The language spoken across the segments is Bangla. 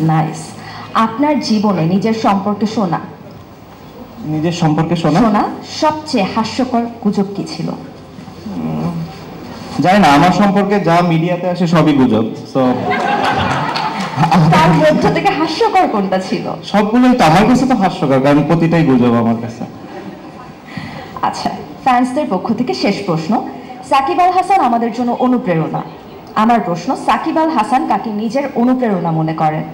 নাইস। আপনার জীবনে নিজের সম্পর্কে শোনা সবচেয়ে হাস্যকর গুজব কি ছিল? জানি না, আমার সম্পর্কে যা মিডিয়াতে আসে সবই গুজব। তার মধ্য থেকে হাস্যকর কোনটা ছিল? সবগুলোই তো আমার কাছে তো হাস্যকর, কারণ প্রতিটাই গুজব আমার কাছে। আচ্ছা, ফ্যান্সদের পক্ষ থেকে শেষ প্রশ্ন। সাকিব আল হাসান আমাদের জন্য অনুপ্রেরণা। আমার প্রশ্ন, সাকিব আল হাসান কাকে নিজের অনুপ্রেরণা মনে করেন?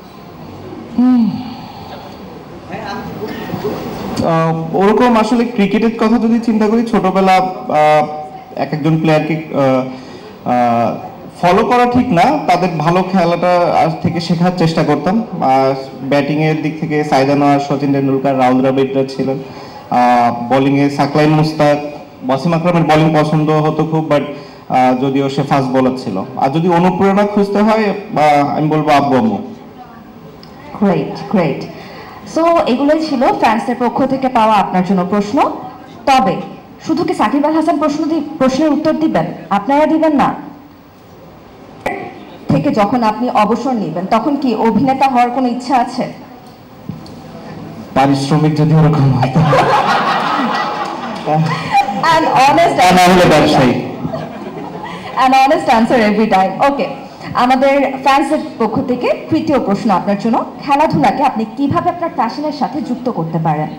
ওরকম আসলে ক্রিকেটের কথা যদি চিন্তা করি, ছোটবেলা এক একজন প্লেয়ারকে ফলো করা ঠিক না, তাদের ভালো খেলাটা থেকে শেখার চেষ্টা করতাম। ব্যাটিং এর দিক থেকে সাইদ আনোয়ার, সচিন টেন্ডুলকার, রাহুল দ্রাবিড়রা ছিলেন। বোলিং এ সাকলাইন মুস্তাক, ওয়াসিম আকরামের বোলিং পছন্দ হতো খুব, বাট যদিও সে ফাস্ট বোলার ছিল। আর যদি অনুপ্রেরণা খুঁজতে হয়, আমি বলবো আব্বু আম্মু। গ্রেট। সো এগুলোই ছিল ফ্যান্সদের পক্ষ থেকে পাওয়া আপনার জন্য প্রশ্ন। তবে শুধু কি সাকিব আল হাসান প্রশ্নের উত্তর দিবেন? আপনারা দিবেন না? থেকে যখন আপনি অবসর নেবেন তখন কি অভিনেতা হওয়ার কোনো ইচ্ছা আছে? পারিশ্রমিক যদি ওরকম হয় An honest answer every time. Okay. আমাদের ফ্যান্সের পক্ষ থেকে তৃতীয় প্রশ্ন আপনার জন্য। খেলাধুলাকে আপনি কিভাবে আপনার ফ্যাশনের সাথে যুক্ত করতে পারেন?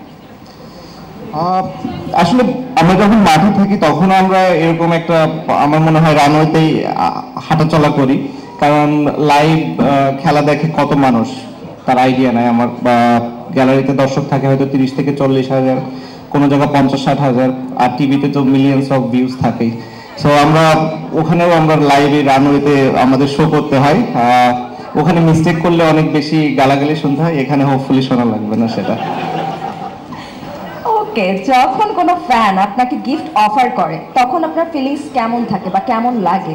আসলে আমরা যখন মাঠে থাকি তখন আমরা এরকম একটা, আমার মনে হয় রানওয়েতেই হাঁটাচলা করি, কারণ লাইভ খেলা দেখে কত মানুষ তার আইডিয়া নাই আমার। বা গ্যালারিতে দর্শক থাকে হয়তো 30 থেকে 40 হাজার, কোনো জায়গায় 50-60 হাজার, আর টিভিতে তো মিলিয়ন্স অফ ভিউজ থাকেই। সো আমরা ওখানেও আমরা লাইভে রানওয়েতে আমাদের শো করতে হয়। ওখানে মিস্টেক করলে অনেক বেশি গালাগালি শুনতে হয়, এখানে হোপফুলি শোনা লাগবে না সেটা। ওকে, যখন কোনো ফ্যান আপনাকে গিফট অফার করে তখন আপনার ফিলিংস কেমন থাকে বা কেমন লাগে?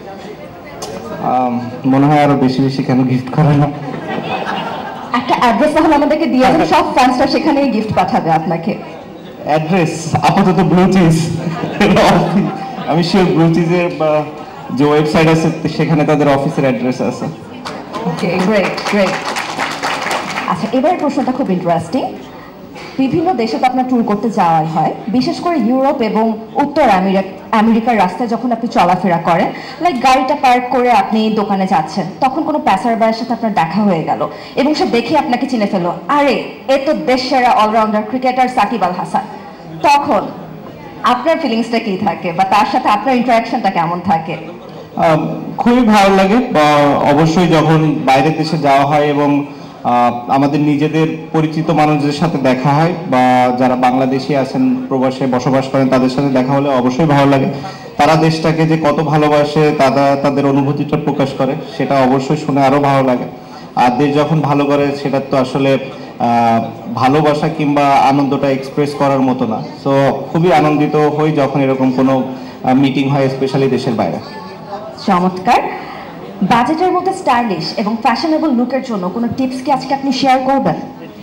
মনে হয় আরো বেশি বেশি কেন গিফট করে না। একটা অ্যাড্রেস তাহলে আমাদেরকে দিয়ে দেন, সব ফ্যান্সরা সেখানেই গিফট পাঠাবে আপনাকে। অ্যাড্রেস আপাতত ব্লু চিজ। আমি শিওর ব্লু চিজের যে ওয়েবসাইট আছে সেখানে তাদের অফিসের অ্যাড্রেস আছে। Okay, great. আচ্ছা, এবারের প্রশ্নটা খুব ইন্টারেস্টিং। বিভিন্ন দেশে তো আপনার ট্যুর করতে যাওয়াই হয়, বিশেষ করে ইউরোপ এবং উত্তর আমেরিকার রাস্তায় যখন আপনি চলাফেরা করেন, লাইক গাড়িটা পার্ক করে আপনি দোকানে যাচ্ছেন, তখন কোনো প্যাসারবাইয়ের সাথে আপনার দেখা হয়ে গেল এবং সে দেখে আপনাকে চিনে ফেললো, আরে এ তো দেশ সেরা অলরাউন্ডার ক্রিকেটার সাকিব আল হাসান। তখন আপনার ফিলিংসটা কি থাকে বা তার সাথে আপনার ইন্টারাকশনটা কেমন থাকে? খুবই ভালো লাগে। অবশ্যই যখন বাইরের দেশে যাওয়া হয় এবং আমাদের নিজেদের পরিচিত মানুষদের সাথে দেখা হয়, বা যারা বাংলাদেশি আছেন প্রবাসে বসবাস করেন তাদের সাথে দেখা হলে অবশ্যই ভালো লাগে। তারা দেশটাকে যে কত ভালোবাসে, তাদের অনুভূতিটা প্রকাশ করে, সেটা অবশ্যই শুনে আরো ভালো লাগে। আর দেশ যখন ভালো করে সেটা তো আসলে ভালোবাসা কিংবা আনন্দটা এক্সপ্রেস করার মতো না। সো খুবই আনন্দিত হই যখন এরকম কোনো মিটিং হয়, স্পেশালি দেশের বাইরে। চমৎকার। বাজেটের মধ্যে স্টাইলিশ এবং ফ্যাশনেবল লুকের জন্য কোনো টিপস কি আজকে আপনি শেয়ার করবেন?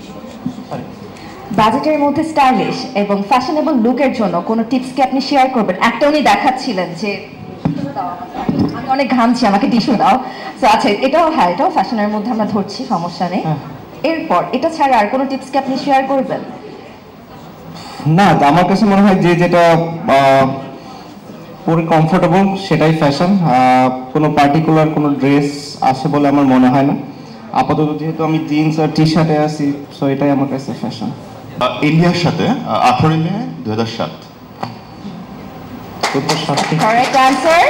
বাজেটের মধ্যে স্টাইলিশ এবং ফ্যাশনেবল লুকের জন্য কোনো টিপস কি আপনি শেয়ার করবেন? একটা উনি দেখাচ্ছিলেন যে আমি অনেক ঘামছি, আমাকে টিস্যু দাও। তো আচ্ছা, এটাও ফ্যাশনের মধ্যে আমরা ধরছি, সমস্যা নেই। এরপর এটা ছাড়া আর কোনো টিপস কি আপনি শেয়ার করবেন? না, আমার কাছে মনে হয় যে যেটা পুরো কমফোর্টেবল সেটাই ফ্যাশন। কোনো পার্টিকুলার কোনো ড্রেস আছে বলে আমার মনে হয় না। আপাতত যেহেতু আমি জিন্স আর টি শার্টে আছি, সো এটাই আমার কাছে ফ্যাশন। ইন্ডিয়ার সাথে 18 মে 2007। Correct answer.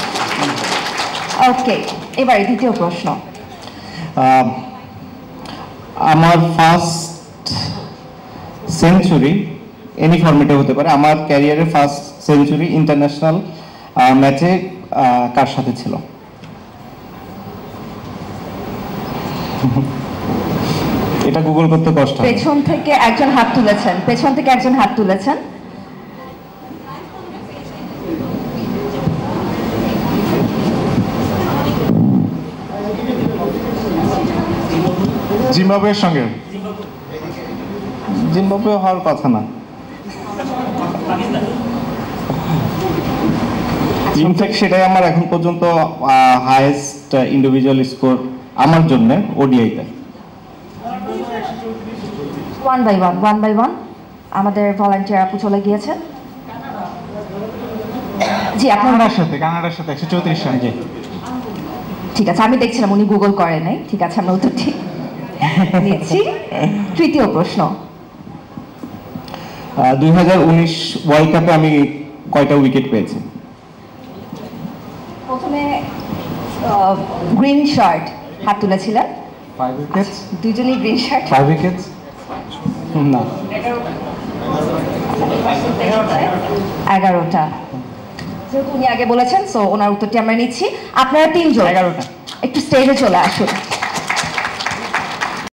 ওকে, এবার দ্বিতীয় প্রশ্ন। আমার ফার্স্ট সেঞ্চুরি এনি ফরম্যাটে হতে পারে, আমার ক্যারিয়ারের ফার্স্ট সেঞ্চুরি ইন্টারন্যাশনাল ম্যাচে কার সাথে ছিল? এটা গুগল করতে কষ্ট। পেছন থেকে একজন হাত তুলেছেন। জিম্বাবুয়ের সঙ্গে। জিম্বাবুয়ে হওয়ার কথা না। ইনফ্যাক্ট সেটাই আমার এখন পর্যন্ত হাইয়েস্ট ইন্ডিভিজুয়াল স্কোর আমার জন্য ওডিআইতে? ওয়ান বাই ওয়ান আমাদের ভলান্টিয়ার আপু চলে গিয়েছেন। জি, আপনার কানাডার সাথে 134 রান। জি, ঠিক আছে, আমি দেখছিলাম উনি গুগল করে নাই। ঠিক আছে, আমরা উত্তরটি নিচ্ছি। তৃতীয় প্রশ্ন, 2019 ওয়ার্ল্ড কাপে আমি কয়টা উইকেট পেয়েছি? প্রথমে গ্রিন শার্ট হাত তুলেছিলেন। 5 উইকেটস। দুজনই গ্রিন শার্ট। 5 উইকেটস না, 11টা। যেহেতু উনি আগে বলেছেন, সো ওনার উত্তরটি আমরা নিচ্ছি। আপনারা 3 জন 11টা। একটু স্টেজে চলে আসুন।